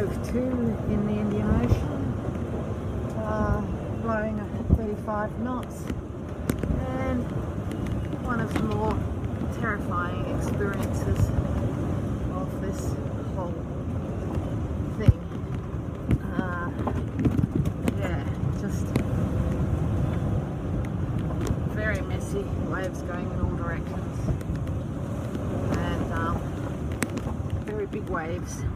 2 in the Indian Ocean, blowing at 35 knots, and one of the more terrifying experiences of this whole thing. Yeah, just very messy, waves going in all directions, and very big waves.